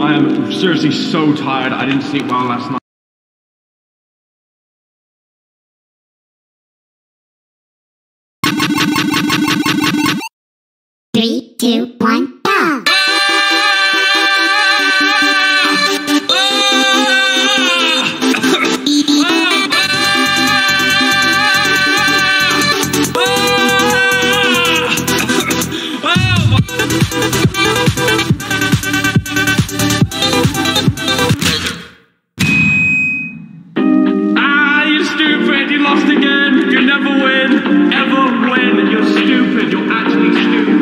I am seriously so tired. I didn't sleep well last night. Three, two, one, go! You stupid! You lost again! You never win! Ever win! You're stupid! You're actually stupid!